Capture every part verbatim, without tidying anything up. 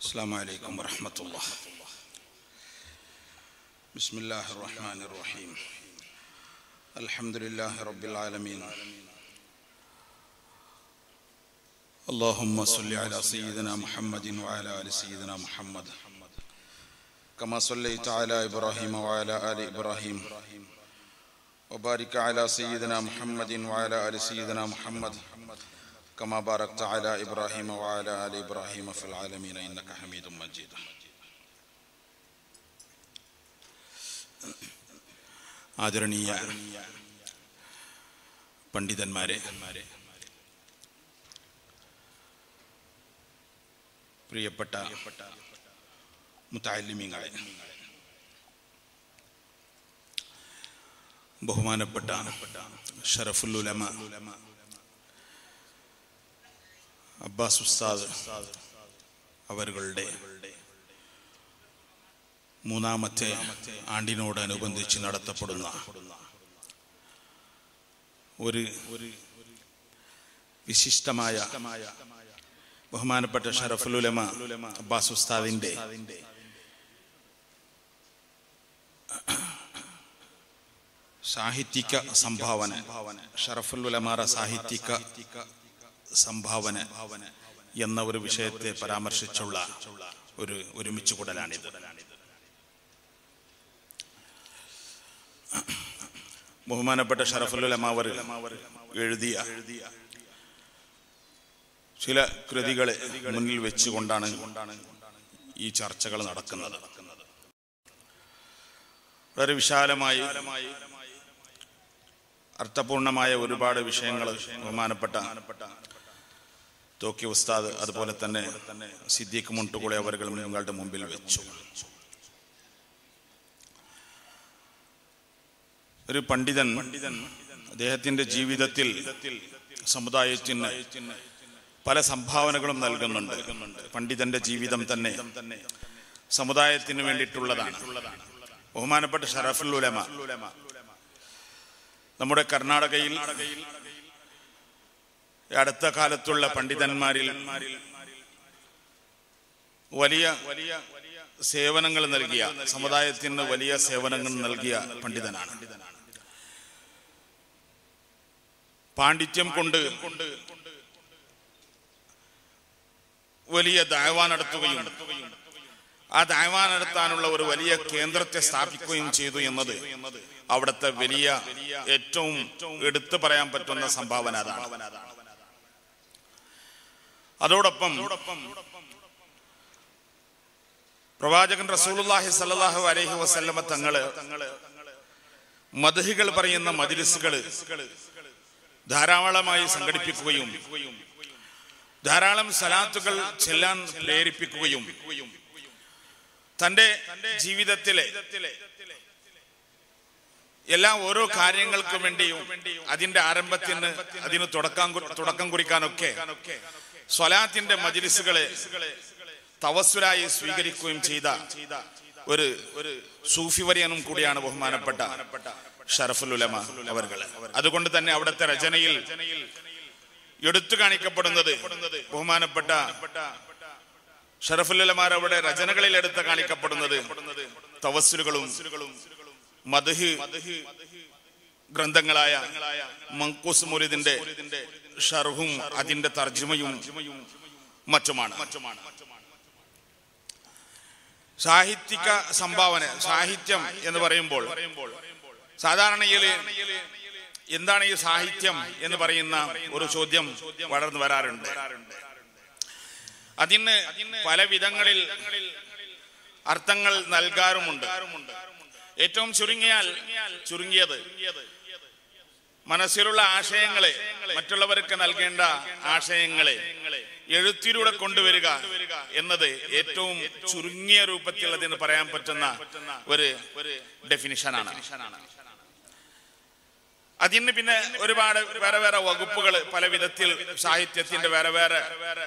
السلام عليكم ورحمة الله. بسم الله الرحمن الرحيم. الحمد لله رب العالمين. اللهم صل على سيدنا محمد وعلى آل سيدنا محمد كما صليت على إبراهيم وعلى آل إبراهيم وبارك على سيدنا محمد وعلى آل سيدنا محمد كما باركت على إبراهيم وعلى آل إبراهيم في العالمين إنك حميد مجيد. ആദരണീയ പണ്ഡിതന്മാരെ, പ്രിയപ്പെട്ട മുതഅല്ലിമീങ്ങളെ, ബഹുമാനപ്പെട്ട ഷറഫുൽ ഉലമ അബ്ബാസ് ഉസ്താദ് അവരുടെ മൂന്നാമത്തെ ആണ്ടിനോടനുബന്ധിച്ച് നടത്തപ്പെടുന്ന ഒരു വിശിഷ്ടമായ ബഹുമാനപ്പെട്ട ഷറഫുൽ ഉലമ അബ്ബാസ് ഉസ്താദിന്റെ സാഹിത്യക സംഭാവന, ഷറഫുൽ ഉലമാറ സാഹിത്യക സംഭാവന എന്ന ഒരു വിഷയത്തെ പരാമർശിച്ചുള്ള ഒരു ഒരുമിച്ച് കൂടലാണിത്. ബഹുമാനപ്പെട്ട ഷറഫുൽ ഉലമ അവർ എഴുതിയ ചില കൃതികളെ മുന്നിൽ വെച്ചുകൊണ്ടാണ് ഈ ചർച്ചകൾ നടക്കുന്നത്. വളരെ വിശാലമായി അർത്ഥപൂർണമായ ഒരുപാട് വിഷയങ്ങൾ ബഹുമാനപ്പെട്ട തോക്കി ഉസ്താദ് അതുപോലെ തന്നെ സിദ്ദീഖ് മുണ്ടുകുളി അവർ നിങ്ങളുടെ മുമ്പിൽ വെച്ചു. ഒരു പണ്ഡിതൻ അദ്ദേഹത്തിന്റെ ജീവിതത്തിൽ സമുദായത്തിന് പല സംഭാവനകളും നൽകുന്നുണ്ട്. പണ്ഡിതന്റെ ജീവിതം തന്നെ സമുദായത്തിന് വേണ്ടിയിട്ടുള്ളതാണ്. ബഹുമാനപ്പെട്ട ഷറഫുൽ ഉലമ നമ്മുടെ കർണാടകയിൽ അടുത്ത കാലത്തുള്ള പണ്ഡിതന്മാരിൽ വലിയ വലിയ സേവനങ്ങൾ നൽകിയ, സമുദായത്തിന് വലിയ സേവനങ്ങൾ നൽകിയ പണ്ഡിതനാണ്. പാണ്ഡിത്യം കൊണ്ട് വലിയ ദഅവ നടത്തുകയും ആ ദഅവ നടത്താനുള്ള ഒരു വലിയ കേന്ദ്രത്തെ സ്ഥാപിക്കുകയും ചെയ്തു എന്നത് അവിടുത്തെ വലിയ ഏറ്റവും എടുത്തു പറയാൻ പറ്റുന്ന സംഭാവന അതാണ്. അതോടൊപ്പം പ്രവാചകൻ റസൂലുള്ളാഹി സ്വല്ലല്ലാഹു അലൈഹി വസല്ലമ തങ്ങള് മദ്ഹുകൾ പറയുന്ന മജ്ലിസുകൾ ധാരാളമായി സംഘടിപ്പിക്കുകയും ധാരാളം സലാത്തുകൾ ചെല്ലാൻ പ്രേരിപ്പിക്കുകയും തന്റെ ജീവിതത്തിലെ എല്ലാ ഓരോ കാര്യങ്ങൾക്കും വേണ്ടിയും അതിന്റെ ആരംഭത്തിന് അതിന് തുടക്കം തുടക്കം കുറിക്കാനൊക്കെ സ്വലാത്തിന്റെ മജ്ലിസുകളെ തവസ്സുലായി സ്വീകരിക്കുകയും ചെയ്ത ഒരു സൂഫി വര്യനും കൂടിയാണ് ബഹുമാനപ്പെട്ട ഷറഫുൽ ഉലമ അവർകൾ. അതുകൊണ്ട് തന്നെ അവിടുത്തെ രചനയിൽ എടുത്തു കാണിക്കപ്പെടുന്നത് ബഹുമാനപ്പെട്ട ഷറഫുൽ ഉലമ അവിടെ രചനകളിൽ എടുത്ത് കാണിക്കപ്പെടുന്നത് തവസ്സുലുകളും മദ്ഹ് ഗ്രന്ഥങ്ങളായ മൻഖൂസ് മുരീദിന്റെ ഷർഹും അതിന്റെ തർജ്ജമയും മറ്റുമാണ്. സാഹിത്യക സംഭാവന, സാഹിത്യം എന്ന് പറയുമ്പോൾ സാധാരണയിൽ എന്താണ് ഈ സാഹിത്യം എന്ന് പറയുന്ന ഒരു ചോദ്യം വളർന്നു വരാറുണ്ട്. അതിന് പല വിധങ്ങളിൽ അർത്ഥങ്ങൾ നൽകാറുമുണ്ട്. ഏറ്റവും ചുരുങ്ങിയാൽ ചുരുങ്ങിയത് മനസ്സിലുള്ള ആശയങ്ങളെ, മറ്റുള്ളവർക്ക് നൽകേണ്ട ആശയങ്ങളെ എഴുത്തിലൂടെ കൊണ്ടുവരിക എന്നത് ഏറ്റവും ചുരുങ്ങിയ രൂപത്തിൽ അതിന് പറയാൻ പറ്റുന്ന ഒരു ഡെഫിനിഷനാണ്. അതിന് പിന്നെ ഒരുപാട് വേറെ വേറെ വകുപ്പുകൾ പല വിധത്തിൽ സാഹിത്യത്തിന്റെ വേറെ വേറെ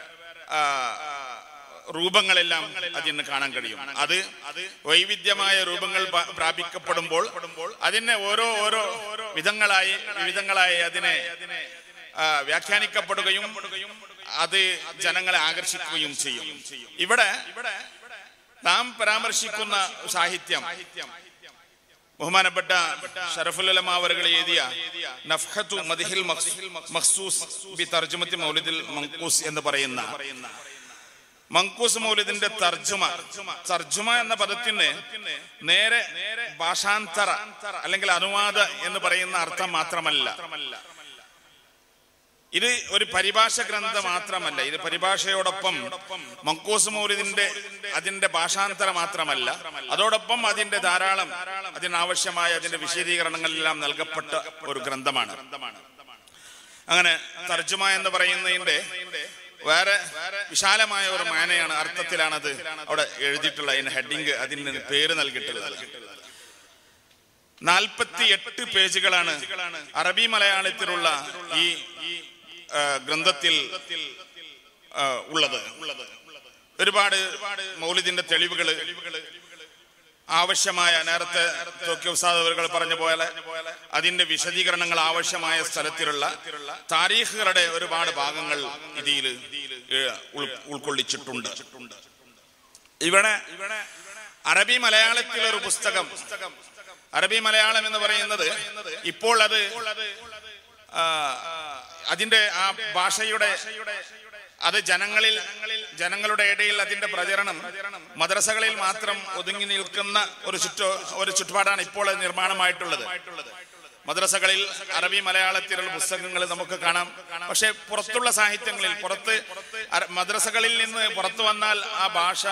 രൂപങ്ങളെല്ലാം അതിന് കാണാൻ കഴിയും. അത് വൈവിധ്യമായ രൂപങ്ങൾ പ്രാപിക്കപ്പെടുമ്പോൾ അതിനെ ഓരോ ഓരോ വിധങ്ങളായി വിവിധങ്ങളായി അതിനെ വ്യാഖ്യാനിക്കപ്പെടുകയും അത് ജനങ്ങളെ ആകർഷിക്കുകയും ചെയ്യും. ഇവിടെ നാം പരാമർശിക്കുന്ന സാഹിത്യം ബഹുമാനപ്പെട്ട ശറഫുൽ ഉലമ അവറുകൾ എഴുതിയ നഫ്ഹത്തു മദ്ഹിൽ മഖ്സൂസ് ബി തർജുമത്തി മൗലിദിൽ മൻഖൂസ് എന്ന് പറയുന്ന മൻഖൂസ് മൗലിദിന്റെ തർജുമ തർജുമ എന്ന പദത്തിന് നേരെ ഭാഷാന്തര അല്ലെങ്കിൽ അനുവാദ എന്ന് പറയുന്ന അർത്ഥം മാത്രമല്ല. ഇത് ഒരു പരിഭാഷ ഗ്രന്ഥം മാത്രമല്ല. ഇത് പരിഭാഷയോടൊപ്പം മൻഖൂസ് മൗലിദിന്റെ അതിന്റെ ഭാഷാന്തര മാത്രമല്ല, അതോടൊപ്പം അതിന്റെ ധാരാളം അതിനാവശ്യമായ അതിന്റെ വിശദീകരണങ്ങളെല്ലാം നൽകപ്പെട്ട ഒരു ഗ്രന്ഥമാണ്. അങ്ങനെ തർജുമ എന്ന് പറയുന്നതിന്റെ വേറെ വിശാലമായ ഒരു മാനയാണ്, അർത്ഥത്തിലാണത് അവിടെ എഴുതിയിട്ടുള്ള അതിന് ഹെഡിങ്, അതിന് പേര് നൽകിയിട്ടുള്ളത്. നാൽപ്പത്തി എട്ട് പേജുകളാണ് അറബി മലയാളത്തിലുള്ള ഈ ഗ്രന്ഥത്തിൽ ഉള്ളത്. ഒരുപാട് മൗലിദിന്റെ തെളിവുകൾ ആവശ്യമായ, നേരത്തെ ഉസ്താദുകൾ പറഞ്ഞ പോലെ അതിന്റെ വിശദീകരണങ്ങൾ ആവശ്യമായ സ്ഥലത്തിലുള്ള താരീഖുകളുടെ ഒരുപാട് ഭാഗങ്ങൾ ഇതിൽ ഉൾക്കൊള്ളിച്ചിട്ടുണ്ട്. ഇവിടെ അറബി മലയാളത്തിലൊരു പുസ്തകം, അറബി മലയാളം എന്ന് പറയുന്നത് ഇപ്പോൾ അത് അതിന്റെ ആ ഭാഷയുടെ അത് ജനങ്ങളിൽ ജനങ്ങളുടെ ഇടയിൽ അതിന്റെ പ്രചരണം മദ്രസകളിൽ മാത്രം ഒതുങ്ങി നിൽക്കുന്ന ഒരു ചുറ്റു ഒരു ചുറ്റുപാടാണ് ഇപ്പോൾ നിർമ്മാണമായിട്ടുള്ളത്. മദ്രസകളിൽ അറബി മലയാളത്തിലുള്ള പുസ്തകങ്ങൾ നമുക്ക് കാണാം. പക്ഷെ പുറത്തുള്ള സാഹിത്യങ്ങളിൽ, പുറത്ത് മദ്രസകളിൽ നിന്ന് പുറത്തു വന്നാൽ ആ ഭാഷ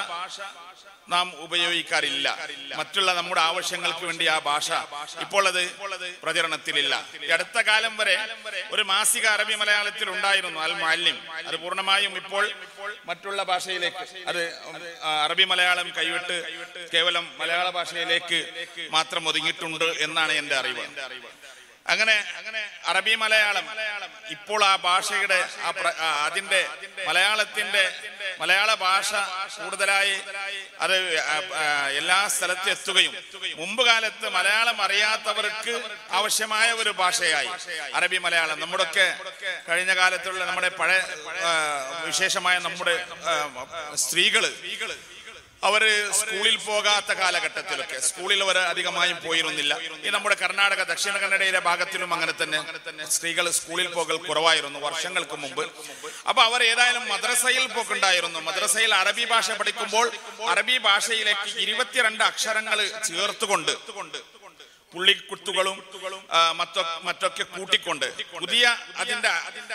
നാം ഉപയോഗിക്കാറില്ല. മറ്റുള്ള നമ്മുടെ ആവശ്യങ്ങൾക്ക് വേണ്ടി ആ ഭാഷ ഇപ്പോൾ അത് പ്രചരണത്തിലില്ല. ഈ അടുത്ത കാലം വരെ ഒരു മാസിക അറബി മലയാളത്തിൽ ഉണ്ടായിരുന്നു, അൽ മുഅല്ലിം. അത് പൂർണ്ണമായും ഇപ്പോൾ മറ്റുള്ള ഭാഷയിലേക്ക്, അത് അറബി മലയാളം കൈവിട്ട് കേവലം മലയാള ഭാഷയിലേക്ക് മാത്രം ഒതുങ്ങിയിട്ടുണ്ട് എന്നാണ് എന്റെ അറിവ്. അങ്ങനെ അറബി മലയാളം ഇപ്പോൾ ആ ഭാഷയുടെ അതിന്റെ മലയാളത്തിന്റെ മലയാള ഭാഷ കൂടുതലായി അത് എല്ലാ സ്ഥലത്തും എത്തുകയും മുമ്പ് കാലത്ത് മലയാളം അറിയാത്തവർക്ക് ആവശ്യമായ ഒരു ഭാഷയായി അറബി മലയാളം. നമ്മുടെയൊക്കെ കഴിഞ്ഞ കാലത്തുള്ള നമ്മുടെ പഴയ വിശേഷമായ നമ്മുടെ സ്ത്രീകള് അവര് സ്കൂളിൽ പോകാത്ത കാലഘട്ടത്തിലൊക്കെ സ്കൂളിൽ അവർ അധികമായും പോയിരുന്നില്ല. ഈ നമ്മുടെ കർണാടക, ദക്ഷിണ കന്നഡയിലെ ഭാഗത്തിലും അങ്ങനെ തന്നെ സ്ത്രീകൾ സ്കൂളിൽ പോകൽ കുറവായിരുന്നു വർഷങ്ങൾക്ക് മുമ്പ്. അപ്പൊ അവർ ഏതായാലും മദ്രസയിൽ പോക്കുണ്ടായിരുന്നു. മദ്രസയിൽ അറബി ഭാഷ പഠിക്കുമ്പോൾ അറബി ഭാഷയിലേക്ക് ഇരുപത്തിരണ്ട് അക്ഷരങ്ങൾ ചേർത്തുകൊണ്ട് പുള്ളിക്കുത്തുകളും മറ്റൊക്കെ കൂട്ടിക്കൊണ്ട് പുതിയ അതിന്റെ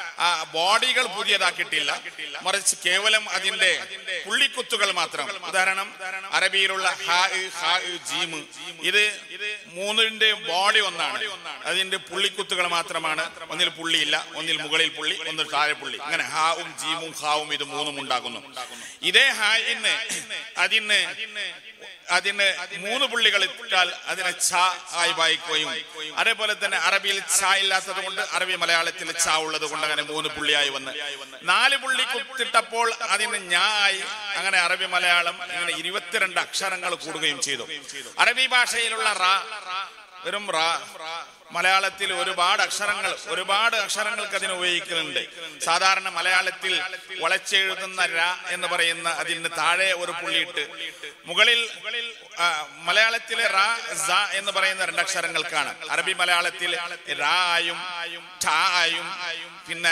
ബോഡികൾ പുതിയതാക്കിയിട്ടില്ല, മറിച്ച് കേവലം അതിന്റെ പുള്ളിക്കുത്തുകൾ മാത്രം. ഉദാഹരണം, അറബിയിലുള്ള ഹാ ഹാ ജീം, ഇത് മൂന്നിന്റെ ബോഡി ഒന്നാണ്, അതിന്റെ പുള്ളിക്കുത്തുകൾ മാത്രമാണ്. ഒന്നിൽ പുള്ളിയില്ല, ഒന്നിൽ മുകളിൽ പുള്ളി, ഒന്നിൽ താഴെ പുള്ളി. അങ്ങനെ ഹാവും ജീമും ഹാവും ഇത് മൂന്നും ഉണ്ടാകുന്നു. ഇതേ ഹായിന് അതിന് അതിന് മൂന്ന് പുള്ളികൾ ഇട്ടാൽ അതിനെ ഛ ആയി വായിക്കുകയും, അതേപോലെ തന്നെ അറബിയിൽ ഛ ഇല്ലാത്തത് കൊണ്ട് അറബി മലയാളത്തിൽ ഛ ഉള്ളത് കൊണ്ട് അങ്ങനെ മൂന്ന് പുള്ളിയായി വന്ന് നാല് പുള്ളി കുത്തിട്ടപ്പോൾ അതിന് ഞാ ആയി. അങ്ങനെ അറബി മലയാളം ഇങ്ങനെ ഇരുപത്തിരണ്ട് അക്ഷരങ്ങൾ കൂടുകയും ചെയ്തു. അറബി ഭാഷയിലുള്ള റ വെറും റ, മലയാളത്തിൽ ഒരുപാട് അക്ഷരങ്ങൾ ഒരുപാട് അക്ഷരങ്ങൾക്ക് അതിന് ഉപയോഗിക്കുന്നുണ്ട്. സാധാരണ മലയാളത്തിൽ വളച്ചെഴുതുന്ന ര എന്ന് പറയുന്ന അതിന് താഴെ ഒരു പുള്ളിയിട്ട് മുകളിൽ മലയാളത്തിലെ റ സ എന്ന് പറയുന്ന രണ്ടക്ഷരങ്ങൾക്കാണ്. അറബി മലയാളത്തിൽ റ ആയും ഠ ആയും പിന്നെ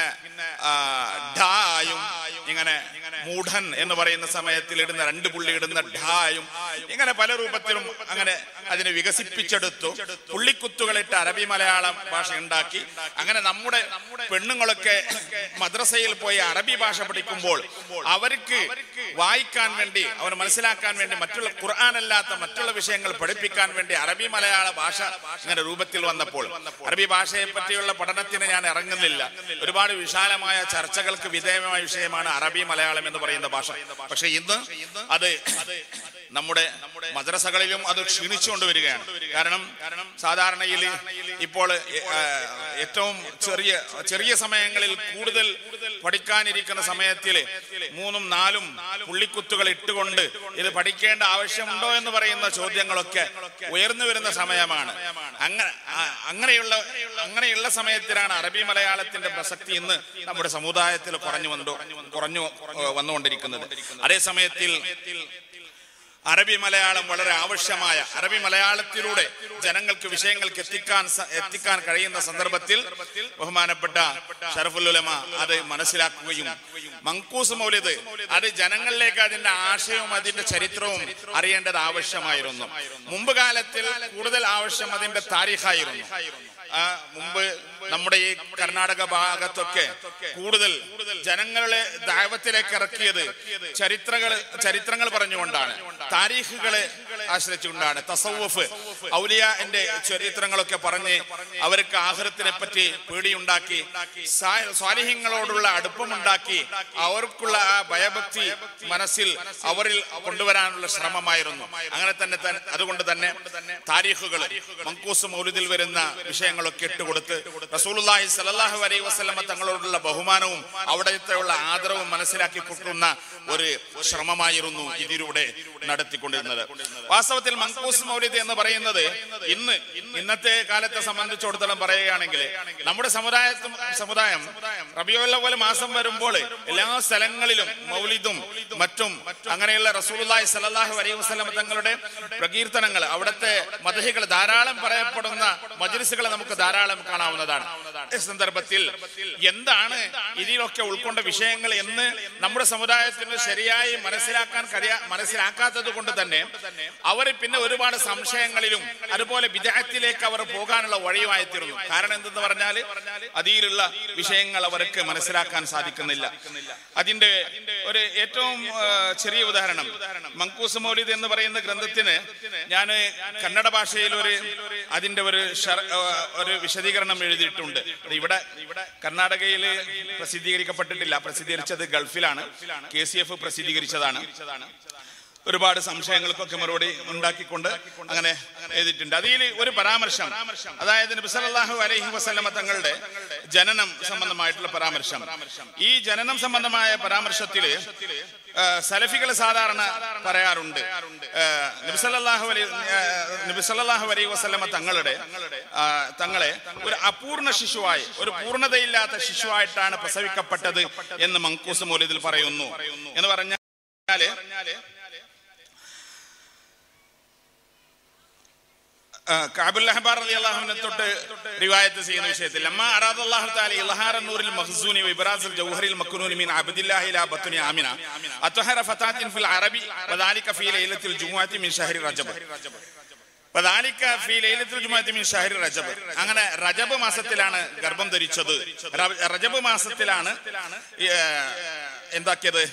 ഢ ആയും ഇങ്ങനെ മൂഢൻ എന്ന് പറയുന്ന സമയത്തിൽ ഇടുന്ന രണ്ട് പുള്ളി ഇടുന്ന ഢായും ഇങ്ങനെ പല രൂപത്തിലും അങ്ങനെ അതിനെ വികസിപ്പിച്ചെടുത്തു. പുള്ളിക്കുത്തുകളിട്ട് അറബി മലയാളം ഭാഷ ഉണ്ടാക്കി. അങ്ങനെ നമ്മുടെ പെണ്ണുങ്ങളൊക്കെ മദ്രസയിൽ പോയി അറബി ഭാഷ പഠിക്കുമ്പോൾ അവർക്ക് വായിക്കാൻ വേണ്ടി, അവർ മനസ്സിലാക്കാൻ വേണ്ടി, മറ്റുള്ള ഖുർആൻ അല്ലാത്ത മറ്റുള്ള വിഷയങ്ങൾ പഠിപ്പിക്കാൻ വേണ്ടി അറബി മലയാള ഭാഷ ഇങ്ങനെ രൂപത്തിൽ വന്നപ്പോൾ, അറബി ഭാഷയെ പറ്റിയുള്ള പഠനത്തിന് ഞാൻ ഇറങ്ങുന്നില്ല. ഒരുപാട് വിശാലമായ ചർച്ചകൾക്ക് വിധേയമായ വിഷയമാണ് അറബി മലയാളം എന്ന് പറയുന്ന ഭാഷ. പക്ഷെ ഇന്ന് അത് നമ്മുടെ മദ്രസകളിലും അത് ക്ഷീണിച്ചുകൊണ്ട് വരികയാണ്. കാരണം സാധാരണയിൽ ഇപ്പോൾ ഏറ്റവും ചെറിയ ചെറിയ സമയങ്ങളിൽ കൂടുതൽ പഠിക്കാനിരിക്കുന്ന സമയത്തിൽ മൂന്നും നാലും പുള്ളിക്കുത്തുകൾ ഇട്ടുകൊണ്ട് ഇത് പഠിക്കേണ്ട ആവശ്യമുണ്ടോ എന്ന് പറയുന്ന ചോദ്യങ്ങളൊക്കെ ഉയർന്നു വരുന്ന സമയമാണ്. അങ്ങനെ അങ്ങനെയുള്ള അങ്ങനെയുള്ള സമയത്തിലാണ് അറബി മലയാളത്തിന്റെ പ്രസക്തി ഇന്ന് നമ്മുടെ സമുദായത്തിൽ കുറഞ്ഞു വന്നു കുറഞ്ഞു വന്നുകൊണ്ടിരിക്കുന്നത്. അതേ സമയത്തിൽ അറബി മലയാളം വളരെ ആവശ്യമായ, അറബി മലയാളത്തിലൂടെ ജനങ്ങൾക്ക് വിഷയങ്ങൾക്ക് എത്തിക്കാൻ എത്തിക്കാൻ കഴിയുന്ന സന്ദർഭത്തിൽ ബഹുമാനപ്പെട്ട ഷറഫുൽ ഉലമ അത് മനസ്സിലാക്കുകയും മങ്കൂസ് മൗലിദ് അത് ജനങ്ങളിലേക്ക് അതിന്റെ ആശയവും അതിന്റെ ചരിത്രവും അറിയേണ്ടത് ആവശ്യമായിരുന്നു. മുമ്പ് കാലത്തിൽ കൂടുതൽ ആവശ്യം അതിന്റെ താരീഖായിരുന്നു. ആ മുമ്പ് നമ്മുടെ ഈ കർണാടക ഭാഗത്തൊക്കെ കൂടുതൽ ജനങ്ങളെ ദൈവത്തിലേക്ക് ഇറക്കിയത് ചരിത്രങ്ങൾ ചരിത്രങ്ങൾ പറഞ്ഞുകൊണ്ടാണ്, താരീഖുകളെ ആശ്രയിച്ചുകൊണ്ടാണ്. തസവ്വുഫ് ഔലിയാന്റെ ചരിത്രങ്ങളൊക്കെ പറഞ്ഞ് അവർക്ക് ആഖിറത്തിനെ പറ്റി പേടിയുണ്ടാക്കി, സ്വാലിഹീങ്ങളോടുള്ള അടുപ്പമുണ്ടാക്കി, അവർക്കുള്ള ആ ഭയഭക്തി മനസ്സിൽ അവരിൽ കൊണ്ടുവരാനുള്ള ശ്രമമായിരുന്നു. അങ്ങനെ തന്നെ അതുകൊണ്ട് തന്നെ താരീഖുകൾ മങ്കൂസ് മൗലിദിൽ വരുന്ന വിഷയങ്ങളൊക്കെ ഇട്ടുകൊടുത്ത് റസൂലുള്ളാഹി സ്വല്ലല്ലാഹു അലൈഹി വസല്ലമ തങ്ങളോടുള്ള ബഹുമാനവും അവിടത്തെയുള്ള ആദരവും മനസ്സിലാക്കി കൊടുക്കുന്ന ഒരു ശ്രമമായിരുന്നു ഇതിലൂടെ നടത്തിക്കൊണ്ടിരുന്നത്. വാസ്തവത്തിൽ മങ്കൂസ് മൗലിദ് എന്ന് പറയുന്നത് ഇന്ന് ഇന്നത്തെ കാലത്തെ സംബന്ധിച്ചിടത്തോളം പറയുകയാണെങ്കിൽ നമ്മുടെ സമുദായത്തും സമുദായം റബീഉൽ അവ്വൽ മാസം വരുമ്പോൾ എല്ലാ സ്ഥലങ്ങളിലും മൗലിദും മറ്റും അങ്ങനെയുള്ള റസൂലുള്ളാഹി സ്വല്ലല്ലാഹു അലൈഹി വസല്ലമ തങ്ങളുടെ പ്രകീർത്തനങ്ങൾ, അവിടുത്തെ മദ്ഹികൾ ധാരാളം പറയപ്പെടുന്ന മജ്ലിസുകൾ നമുക്ക് ധാരാളം കാണാവുന്നതാണ്. സന്ദർഭത്തിൽ എന്താണ് ഇതിലൊക്കെ ഉൾക്കൊണ്ട വിഷയങ്ങൾ എന്ന് നമ്മുടെ സമുദായത്തിന് ശരിയായി മനസ്സിലാക്കാൻ കഴിയാ മനസ്സിലാക്കാത്തത് കൊണ്ട് തന്നെ അവർ പിന്നെ ഒരുപാട് സംശയങ്ങളിലും അതുപോലെ വിദഅത്തിലേക്ക് അവർ പോകാനുള്ള വഴിയുമായി തീർന്നു. കാരണം എന്തെന്ന് പറഞ്ഞാൽ അതിലുള്ള വിഷയങ്ങൾ അവർക്ക് മനസ്സിലാക്കാൻ സാധിക്കുന്നില്ല. അതിന്റെ ഒരു ഏറ്റവും ചെറിയ ഉദാഹരണം മങ്കൂസ് മൗലിദ് എന്ന് പറയുന്ന ഗ്രന്ഥത്തിന് ഞാൻ കന്നഡ ഭാഷയിൽ ഒരു അതിന്റെ ഒരു ഒരു വിശദീകരണം എഴുതിയിട്ടുണ്ട്. ഇവിടെ കർണാടകയിൽ പ്രസിദ്ധീകരിക്കപ്പെട്ടിട്ടില്ല, പ്രസിദ്ധീകരിച്ചത് ഗൾഫിലാണ്, കെ സി എഫ് പ്രസിദ്ധീകരിച്ചതാണ്. ഒരുപാട് സംശയങ്ങൾക്കൊക്കെ മറുപടി ഉണ്ടാക്കിക്കൊണ്ട് അങ്ങനെ എഴുതിയിട്ടുണ്ട്. അതിൽ ഒരു പരാമർശം, അതായത് നബി സല്ലല്ലാഹു അലൈഹി വസല്ലമ തങ്ങളുടെ ജനനം സംബന്ധമായിട്ടുള്ള പരാമർശം. ഈ ജനനം സംബന്ധമായ പരാമർശത്തില് സലഫികൾ സാധാരണ പറയാറുണ്ട് നബി സല്ലല്ലാഹു അലൈഹി നബി സല്ലല്ലാഹു അലൈഹി വസല്ലമ തങ്ങളുടെ തങ്ങളെ ഒരു അപൂർണ ശിശുവായി, ഒരു പൂർണ്ണതയില്ലാത്ത ശിശുവായിട്ടാണ് പ്രസവിക്കപ്പെട്ടത് എന്ന് മങ്കൂസ് മൗലിദിൽ പറയുന്നു. എന്ന് പറഞ്ഞാല് കഅബുൽ അഹ്ബാർ റളിയല്ലാഹു അൻഹു തൊട്ട് റിവായത്ത് ചെയ്യുന്ന വിഷയത്തിൽ അമ്മ അറാദല്ലാഹു തആല ഇൽഹാറ നൂറിൽ മഖ്സൂനി വ ഇബ്റാസിൽ ജൗഹറിൽ മക്നൂനി മിൻ അബ്ദില്ലാഹി ഇലാ ബത്നി ആമിന അത്ഹറ ഫതാത്തിൻ ഫിൽ അറബി വദാലിക ഫീ ലൈലത്തിൽ ജുമുഅത്തി മിൻ ശഹരി റജബ് വദാലിക ഫീ ലൈലത്തിൽ ജുമുഅത്തി മിൻ ശഹരി റജബ്. അങ്ങനെ റജബ് മാസത്തിലാണ് ഗർഭം ധരിച്ചത്. റജബ് മാസത്തിലാണ് എന്താക്കിയത്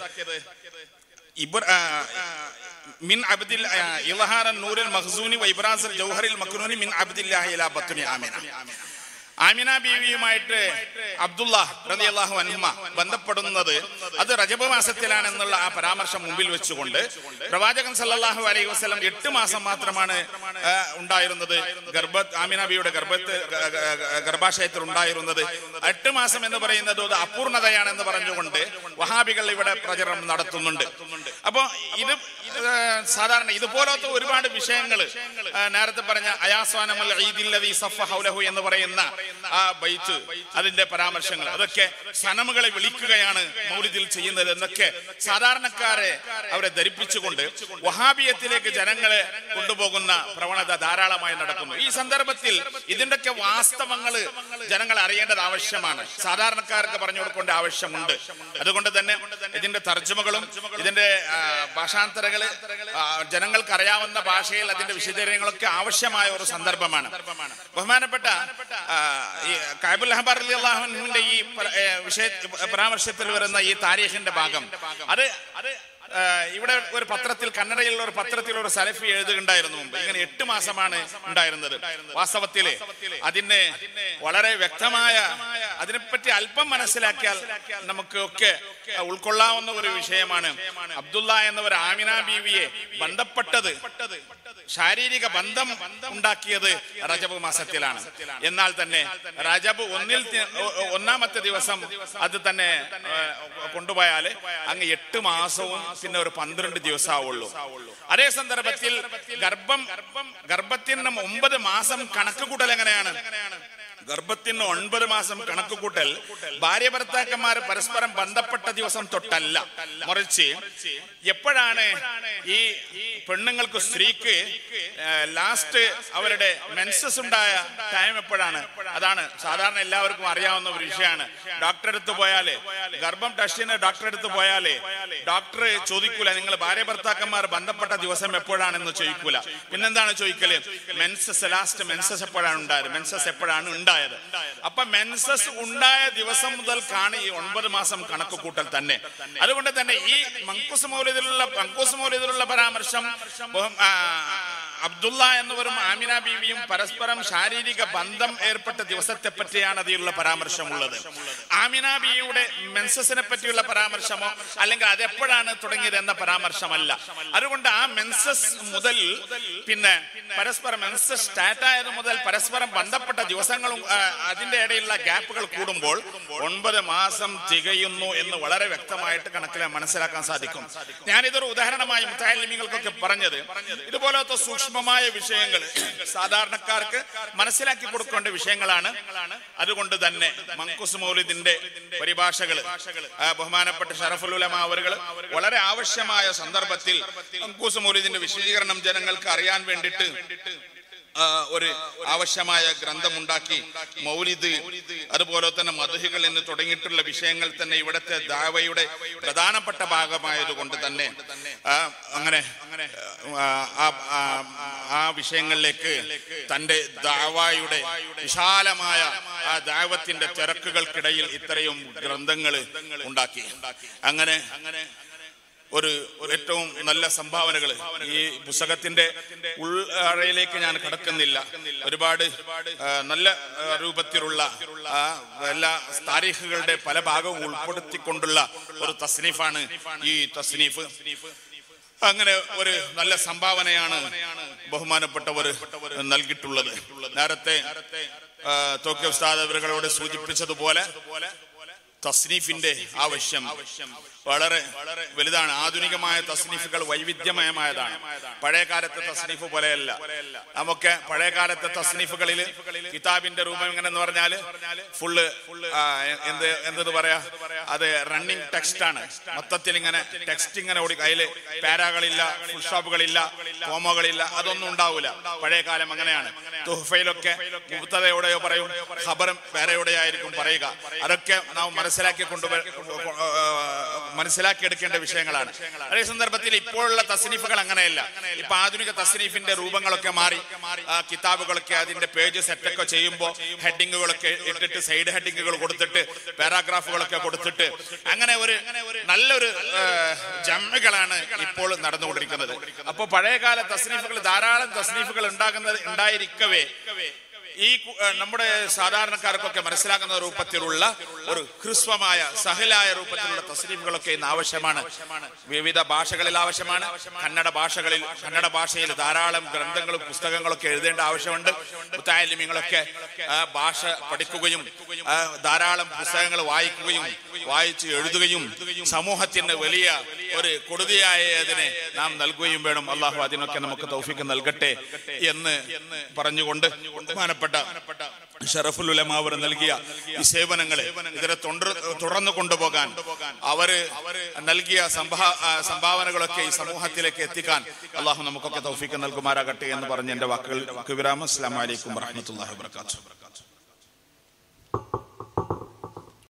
മിൻ അബ്ദിൽ ഇൽഹാറ നൂറിൽ മഖ്സൂനി വ ഇബ്റാസിൽ ജൗഹറിൽ മക്നൂനി മിൻ അബ്ദില്ലാഹി ഇലാ ബത്നി ആമിന. ആമിന ബീവിയുമായിട്ട് അബ്ദുള്ള റളിയല്ലാഹു അൻഹുമ ബന്ധപ്പെടുന്നത് അത് റജബ് മാസത്തിലാണെന്നുള്ള ആ പരാമർശം മുമ്പിൽ വെച്ചുകൊണ്ട് പ്രവാചകൻ സല്ലല്ലാഹു അലൈഹി വസല്ലം എട്ട് മാസം മാത്രമാണ് ഉണ്ടായിരുന്നത് ഗർഭ ആമിന ബീവിയുടെ ഗർഭത്ത് ഗർഭാശയത്തിൽ ഉണ്ടായിരുന്നത്. എട്ട് മാസം എന്ന് പറയുന്നത് അത് അപൂർണതയാണെന്ന് പറഞ്ഞുകൊണ്ട് വഹാബികൾ ഇവിടെ പ്രചരണം നടത്തുന്നുണ്ട്. അപ്പോ ഇത് സാധാരണ ഇതുപോലത്തെ ഒരുപാട് വിഷയങ്ങൾ നേരത്തെ പറഞ്ഞ അയാസ്വാനമൽ ഈദില്ലദീ സഫ ഹൗലഹു എന്ന് പറയുന്ന ആ ബൈത്ത്, അതിന്റെ പരാമർശങ്ങൾ, അതൊക്കെ സനമുകളെ വിളിക്കുകയാണ് മൗലിദിൽ ചെയ്യുന്നത് എന്നൊക്കെ സാധാരണക്കാരെ അവരെ ധരിപ്പിച്ചുകൊണ്ട് വഹാബിയത്തിലേക്ക് ജനങ്ങളെ കൊണ്ടുപോകുന്ന പ്രവണത ധാരാളമായി നടക്കുന്നു. ഈ സന്ദർഭത്തിൽ ഇതിന്റെയൊക്കെ വാസ്തവങ്ങൾ ജനങ്ങൾ അറിയേണ്ടത് ആവശ്യമാണ്, സാധാരണക്കാർക്ക് പറഞ്ഞു കൊടുക്കേണ്ട ആവശ്യമുണ്ട്. അതുകൊണ്ട് തന്നെ ഇതിന്റെ തർജ്ജമകളും ഇതിന്റെ ഭാഷാന്തരങ്ങൾ ജനങ്ങൾക്ക് അറിയാവുന്ന ഭാഷയിൽ അതിന്റെ വിശദീകരണങ്ങളൊക്കെ ആവശ്യമായ ഒരു സന്ദർഭമാണ്. ബഹുമാനപ്പെട്ട കഅബുൽ അഹ്ബാർ റളിയല്ലാഹു അൻഹുവിന്റെ ഈ വിഷയ പരാമർശത്തിൽ വരുന്ന ഈ താരീഖിന്റെ ഭാഗം അത് ഇവിടെ ഒരു പത്രത്തിൽ, കന്നഡയിലുള്ള ഒരു പത്രത്തിൽ ഒരു സലഫി എഴുതുകയുണ്ടായിരുന്നു മുമ്പ്. ഇങ്ങനെ എട്ട് മാസമാണ് ഉണ്ടായിരുന്നത്. വാസ്തവത്തില് അതിന് വളരെ വ്യക്തമായ, അതിനെപ്പറ്റി അല്പം മനസ്സിലാക്കിയാൽ നമുക്ക് ഒക്കെ ഉൾക്കൊള്ളാവുന്ന ഒരു വിഷയമാണ്. അബ്ദുള്ള എന്നവർ ആമിന ബീവിയെ ബന്ധപ്പെട്ടത്, ശാരീരിക ബന്ധം ഉണ്ടാക്കിയത് റജബ് മാസത്തിലാണ്. എന്നാൽ തന്നെ റജബ് ഒന്നിൽ ഒന്നാമത്തെ ദിവസം അത് തന്നെ കൊണ്ടുപോയാൽ അങ്ങ് എട്ട് മാസവും പിന്നെ ഒരു പന്ത്രണ്ട് ദിവസമാവുള്ളൂ. അതേ സന്ദർഭത്തിൽ ഗർഭം ഗർഭത്തിന് ഒമ്പത് മാസം കണക്ക് കൂട്ടൽ എങ്ങനെയാണ്? ഗർഭത്തിന് ഒൻപത് മാസം കണക്ക് കൂട്ടൽ ഭാര്യ ഭർത്താക്കന്മാർ പരസ്പരം ബന്ധപ്പെട്ട ദിവസം തൊട്ടല്ല, മറിച്ച് എപ്പോഴാണ് ഈ പെണ്ണുങ്ങൾക്ക്, സ്ത്രീക്ക് ലാസ്റ്റ് അവരുടെ മെൻസസ് ഉണ്ടായ ടൈം എപ്പോഴാണ്? അതാണ് സാധാരണ എല്ലാവർക്കും അറിയാവുന്ന ഒരു വിഷയമാണ്. ഡോക്ടറെ അടുത്ത് പോയാലേ, ഗർഭം ടെസ്റ്റിന് ഡോക്ടറെ അടുത്ത് പോയാലേ ഡോക്ടർ ചോദിക്കൂല നിങ്ങൾ ഭാര്യ ഭർത്താക്കന്മാർ ബന്ധപ്പെട്ട ദിവസം എപ്പോഴാണെന്ന് ചോദിക്കൂല. പിന്നെന്താണ് ചോദിക്കല്? മെൻസസ്, ലാസ്റ്റ് മെൻസസ് എപ്പോഴാണ് ഉണ്ടായത്, മെൻസസ് എപ്പോഴാണ് ഉണ്ടായത്. അപ്പൊ മെൻസസ് ഉണ്ടായ ദിവസം മുതൽ കാണി ഈ ഒൻപത് മാസം കണക്ക് കൂട്ടൽ തന്നെ. അതുകൊണ്ട് തന്നെ ഈ മങ്കൂസ് മൗലിദിലുള്ള മങ്കൂസ് മൗലിദിലുള്ള പരാമർശം അബ്ദുള്ള എന്നവരും ആമിന ബീവിയും പരസ്പരം ശാരീരിക ബന്ധം ഏർപ്പെട്ട ദിവസത്തെ പറ്റിയാണ് അതിലുള്ള പരാമർശമുള്ളത്. ആമിന ബീവിയുടെ മെൻസസിനെ പറ്റിയുള്ള പരാമർശമോ അല്ലെങ്കിൽ അതെപ്പോഴാണ് തുടങ്ങിയത് എന്ന പരാമർശമല്ല. അതുകൊണ്ട് ആ മെൻസസ് മുതൽ പിന്നെ പരസ്പരം മെൻസസ് സ്റ്റാർട്ട് ആയത് മുതൽ പരസ്പരം ബന്ധപ്പെട്ട ദിവസങ്ങളും അതിന്റെ ഇടയിലുള്ള ഗ്യാപ്പുകൾ കൂടുമ്പോൾ ഒൻപത് മാസം തികയുന്നു എന്ന് വളരെ വ്യക്തമായിട്ട് കണക്കിൽ മനസ്സിലാക്കാൻ സാധിക്കും. ഞാനിതൊരു ഉദാഹരണമായി മുത്തഅല്ലിമീങ്ങൾക്കൊക്കെ പറഞ്ഞത് ഇതുപോലത്തെ സൂക്ഷ്മമായ വിഷയങ്ങൾ സാധാരണക്കാർക്ക് മനസ്സിലാക്കി കൊടുക്കേണ്ട വിഷയങ്ങളാണ്. അതുകൊണ്ട് തന്നെ മങ്കൂസ് മൗലിദിന്റെ പരിഭാഷകൾ ബഹുമാനപ്പെട്ട ഷറഫുൽ ഉലമ അവറുകൾ വളരെ ആവശ്യമായ സന്ദർഭത്തിൽ മങ്കൂസ് മൗലിദിന്റെ വിശദീകരണം ജനങ്ങൾക്ക് അറിയാൻ വേണ്ടിയിട്ട് ഒരു ആവശ്യമായ ഗ്രന്ഥമുണ്ടാക്കി. മൗലിദ്, അതുപോലെ തന്നെ മദ്ഹുകൾ എന്ന് തുടങ്ങിയിട്ടുള്ള വിഷയങ്ങൾ തന്നെ ഇവിടുത്തെ ദാവയുടെ പ്രധാനപ്പെട്ട ഭാഗമായതുകൊണ്ട് തന്നെ അങ്ങനെ ആ വിഷയങ്ങളിലേക്ക് തന്റെ ദാവയുടെ വിശാലമായ ആ ദാവത്തിന്റെ തിരക്കുകൾക്കിടയിൽ ഇത്രയും ഗ്രന്ഥങ്ങൾ ഉണ്ടാക്കി. അങ്ങനെ ഒരു ഏറ്റവും നല്ല സംഭാവനകൾ ഈ പുസ്തകത്തിന്റെ ഉള്ളറയിലേക്ക് ഞാൻ കടക്കുന്നില്ല. ഒരുപാട് നല്ല രൂപത്തിലുള്ള എല്ലാ താരീഖുകളുടെ പല ഭാഗവും ഉൾപ്പെടുത്തിക്കൊണ്ടുള്ള ഒരു തസ്നീഫാണ് ഈ തസ്നീഫ്. അങ്ങനെ ഒരു നല്ല സംഭാവനയാണ് ബഹുമാനപ്പെട്ടവർ നൽകിയിട്ടുള്ളത്. നേരത്തെ തോക്കി ഉസ്താദ് അവരുകളോട് സൂചിപ്പിച്ചതുപോലെ തസ്നീഫിന്റെ ആവശ്യം വളരെ വലുതാണ്. ആധുനികമായ തസ്നീഫുകൾ വൈവിധ്യമയമായതാണ്. പഴയ കാലത്തെ തസ്നീഫ് പോലെയല്ല. നമുക്ക് പഴയ കാലത്തെ തസ്നീഫുകളിൽ കിതാബിന്റെ രൂപം എങ്ങനെയെന്ന് പറഞ്ഞാല് ഫുള്ള് എന്ത് എന്തെന്ന് പറയാ, അത് റണ്ണിങ് ടെക്സ്റ്റ് ആണ്. മൊത്തത്തിൽ ഇങ്ങനെ ടെക്സ്റ്റ് ഇങ്ങനെ ഓടി, അതില് പാരാകളില്ല, ഫുൾ സ്റ്റോപ്പുകളില്ല, കോമകളില്ല, അതൊന്നും ഉണ്ടാവൂല. പഴയ കാലം അങ്ങനെയാണ്. തുഹഫയിലൊക്കെ മുബ്തദയോടെയോ പറയും, ഖബറും വേറെയോടെയായിരിക്കും പറയുക. അതൊക്കെ നാം മനസ്സിലാക്കി കൊണ്ടുവ മനസ്സിലാക്കിയെടുക്കേണ്ട വിഷയങ്ങളാണ്. അതേ സന്ദർഭത്തിൽ ഇപ്പോഴുള്ള തസ്നീഫുകൾ അങ്ങനെയല്ല. ഇപ്പൊ ആധുനിക തസ്നീഫിന്റെ രൂപങ്ങളൊക്കെ മാറി. കിതാബുകളൊക്കെ അതിന്റെ പേജ് സെറ്റൊക്കെ ചെയ്യുമ്പോൾ ഹെഡിങ്ങുകളൊക്കെ ഇട്ടിട്ട്, സൈഡ് ഹെഡിങ്ങുകൾ കൊടുത്തിട്ട്, പാരാഗ്രാഫുകളൊക്കെ കൊടുത്തിട്ട്, അങ്ങനെ ഒരു നല്ലൊരു ജമ്മുകളാണ് ഇപ്പോൾ നടന്നുകൊണ്ടിരിക്കുന്നത്. അപ്പോൾ പഴയകാല തസ്നീഫുകൾ, ധാരാളം തസ്നീഫുകൾ ഉണ്ടാകുന്നത് ഉണ്ടായിരിക്കവേ ഈ നമ്മുടെ സാധാരണക്കാർക്കൊക്കെ മനസ്സിലാക്കുന്ന രൂപത്തിലുള്ള ഒരു ഹ്രസ്വമായ സഹലായ രൂപത്തിലുള്ള തസ്നീഫുകളൊക്കെ ഇന്ന് ആവശ്യമാണ്. വിവിധ ഭാഷകളിൽ ആവശ്യമാണ്. കന്നഡ ഭാഷകളിൽ കന്നഡ ഭാഷയിൽ ധാരാളം ഗ്രന്ഥങ്ങളും പുസ്തകങ്ങളൊക്കെ എഴുതേണ്ട ആവശ്യമുണ്ട്. മുത്തഅല്ലിമീങ്ങളൊക്കെ ഭാഷ പഠിക്കുകയും ധാരാളം പുസ്തകങ്ങൾ വായിക്കുകയും വായിച്ച് എഴുതുകയും സമൂഹത്തിന് വലിയ ഒരു കൊടുതിയായതിനെ നാം നൽകുകയും വേണം. അള്ളാഹു അതിനൊക്കെ നമുക്ക് തൗഫീഖ് നൽകട്ടെ എന്ന് പറഞ്ഞുകൊണ്ട് ബഹുമാനപ്പെട്ട ഷറഫുൽ ഉലമ അവർ നൽകിയ ഈ സേവനങ്ങളെ ഇതിനെ തുടർന്നു കൊണ്ടുപോകാൻ, അവര് നൽകിയ സംഭാവനകളൊക്കെ ഈ സമൂഹത്തിലേക്ക് എത്തിക്കാൻ അള്ളാഹു നമുക്കൊക്കെ തൗഫീഖ് നൽകുമാറാകട്ടെ എന്ന് പറഞ്ഞ് എന്റെ വാക്കുകൾ വിരാമം. അസ്സലാമു അലൈക്കും വറഹ്മത്തുള്ളാഹി വബറകാതുഹു.